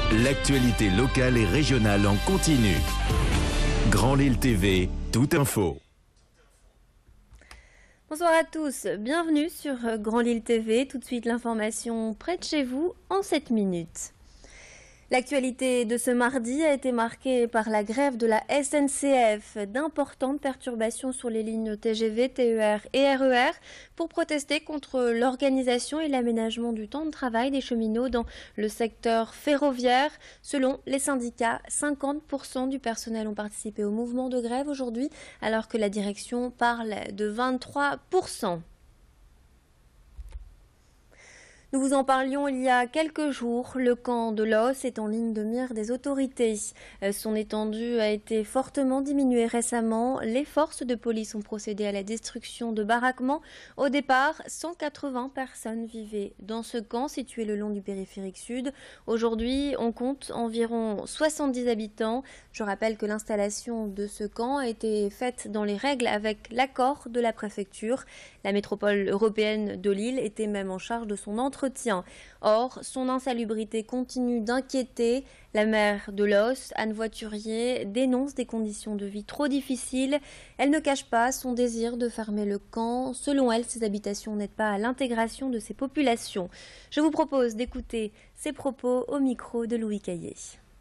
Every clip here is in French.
L'actualité locale et régionale en continu. Grand Lille TV, toute info. Bonsoir à tous, bienvenue sur Grand Lille TV. Tout de suite l'information près de chez vous en 7 minutes. L'actualité de ce mardi a été marquée par la grève de la SNCF, d'importantes perturbations sur les lignes TGV, TER et RER pour protester contre l'organisation et l'aménagement du temps de travail des cheminots dans le secteur ferroviaire. Selon les syndicats, 50% du personnel ont participé au mouvement de grève aujourd'hui, alors que la direction parle de 23%. Nous vous en parlions il y a quelques jours. Le camp de Los est en ligne de mire des autorités. Son étendue a été fortement diminuée récemment. Les forces de police ont procédé à la destruction de baraquements. Au départ, 180 personnes vivaient dans ce camp situé le long du périphérique sud. Aujourd'hui, on compte environ 70 habitants. Je rappelle que l'installation de ce camp a été faite dans les règles avec l'accord de la préfecture. La métropole européenne de Lille était même en charge de son entretien. Or, son insalubrité continue d'inquiéter. La maire de Los, Anne Voiturier, dénonce des conditions de vie trop difficiles. Elle ne cache pas son désir de fermer le camp. Selon elle, ces habitations n'aident pas à l'intégration de ces populations. Je vous propose d'écouter ses propos au micro de Louis Caillé.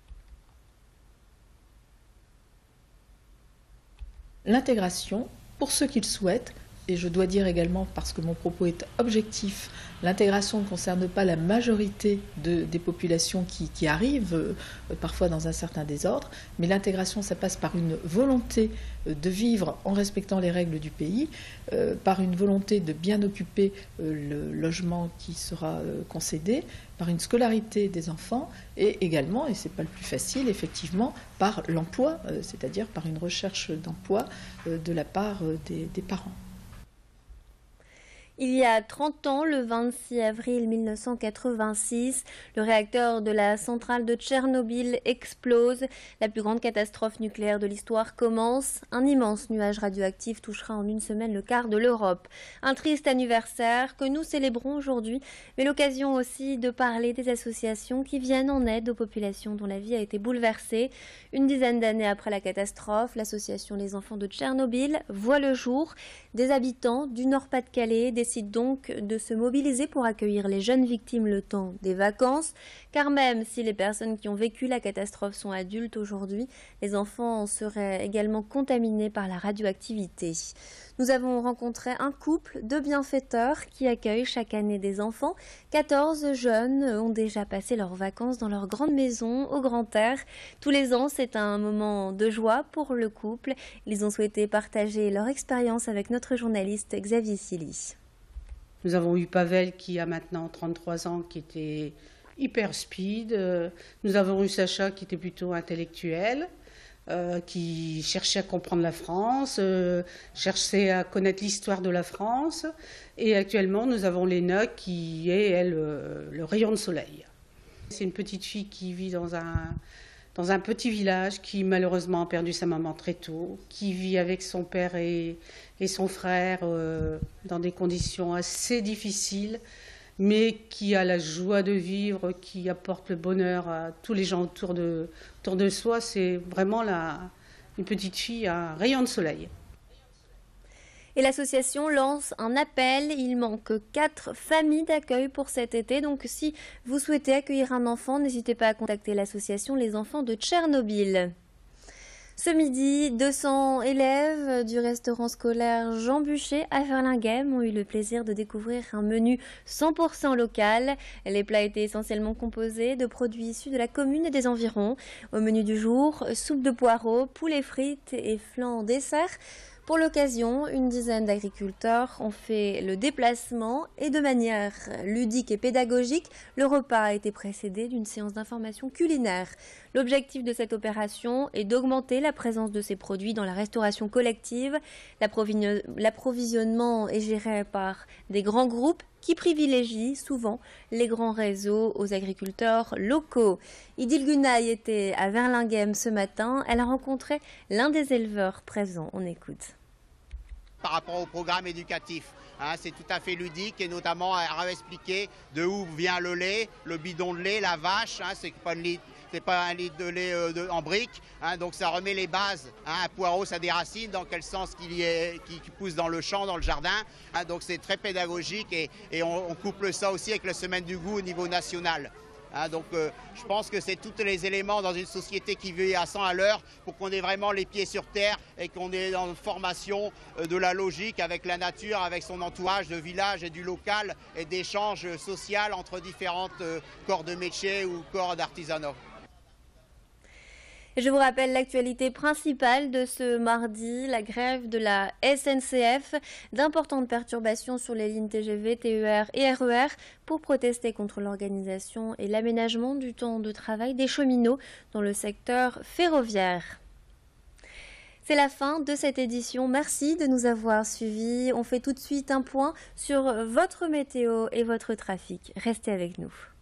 L'intégration, pour ceux qui le souhaitent, et je dois dire également, parce que mon propos est objectif, l'intégration ne concerne pas la majorité des populations qui arrivent, parfois dans un certain désordre, mais l'intégration, ça passe par une volonté de vivre en respectant les règles du pays, par une volonté de bien occuper le logement qui sera concédé, par une scolarité des enfants, et également, et ce n'est pas le plus facile, effectivement, par l'emploi, c'est-à-dire par une recherche d'emploi de la part des parents. Il y a 30 ans, le 26 avril 1986, le réacteur de la centrale de Tchernobyl explose. La plus grande catastrophe nucléaire de l'histoire commence. Un immense nuage radioactif touchera en une semaine le quart de l'Europe. Un triste anniversaire que nous célébrons aujourd'hui, mais l'occasion aussi de parler des associations qui viennent en aide aux populations dont la vie a été bouleversée. Une dizaine d'années après la catastrophe, l'association Les Enfants de Tchernobyl voit le jour. Des habitants du Nord-Pas-de-Calais décident donc de se mobiliser pour accueillir les jeunes victimes le temps des vacances, car même si les personnes qui ont vécu la catastrophe sont adultes aujourd'hui, les enfants seraient également contaminés par la radioactivité. Nous avons rencontré un couple de bienfaiteurs qui accueillent chaque année des enfants. 14 jeunes ont déjà passé leurs vacances dans leur grande maison au grand air. Tous les ans, c'est un moment de joie pour le couple. Ils ont souhaité partager leur expérience avec notre journaliste Xavier Silly. Nous avons eu Pavel qui a maintenant 33 ans, qui était hyper speed. Nous avons eu Sacha qui était plutôt intellectuel, qui cherchait à comprendre la France, cherchait à connaître l'histoire de la France. Et actuellement, nous avons Léna qui est, elle, le rayon de soleil. C'est une petite fille qui vit dans un petit village, qui malheureusement a perdu sa maman très tôt, qui vit avec son père et son frère dans des conditions assez difficiles, mais qui a la joie de vivre, qui apporte le bonheur à tous les gens autour de soi. C'est vraiment une petite fille, un rayon de soleil. Et l'association lance un appel. Il manque 4 familles d'accueil pour cet été. Donc si vous souhaitez accueillir un enfant, n'hésitez pas à contacter l'association Les Enfants de Tchernobyl. Ce midi, 200 élèves du restaurant scolaire Jean Buchet à Verlinghem ont eu le plaisir de découvrir un menu 100% local. Les plats étaient essentiellement composés de produits issus de la commune et des environs. Au menu du jour, soupe de poireaux, poulet frites et flan dessert. Pour l'occasion, une dizaine d'agriculteurs ont fait le déplacement et de manière ludique et pédagogique, le repas a été précédé d'une séance d'information culinaire. L'objectif de cette opération est d'augmenter la présence de ces produits dans la restauration collective. L'approvisionnement est géré par des grands groupes qui privilégient souvent les grands réseaux aux agriculteurs locaux. Idil Gunay était à Verlinghem ce matin. Elle a rencontré l'un des éleveurs présents. On écoute. Par rapport au programme éducatif, c'est tout à fait ludique et notamment à expliquer de où vient le lait, le bidon de lait, la vache, c'est pas c'est pas un litre de lait en brique, hein, donc ça remet les bases. Hein, un poireau, ça a des racines, dans quel sens qui pousse dans le champ, dans le jardin. Hein, donc c'est très pédagogique et on couple ça aussi avec la semaine du goût au niveau national. Hein, donc je pense que c'est tous les éléments dans une société qui vit à 100 à l'heure pour qu'on ait vraiment les pieds sur terre et qu'on ait dans une formation de la logique avec la nature, avec son entourage de village et du local et d'échanges sociaux entre différentes corps de métier ou corps d'artisanat. Je vous rappelle l'actualité principale de ce mardi, la grève de la SNCF, d'importantes perturbations sur les lignes TGV, TER et RER pour protester contre l'organisation et l'aménagement du temps de travail des cheminots dans le secteur ferroviaire. C'est la fin de cette édition. Merci de nous avoir suivis. On fait tout de suite un point sur votre météo et votre trafic. Restez avec nous.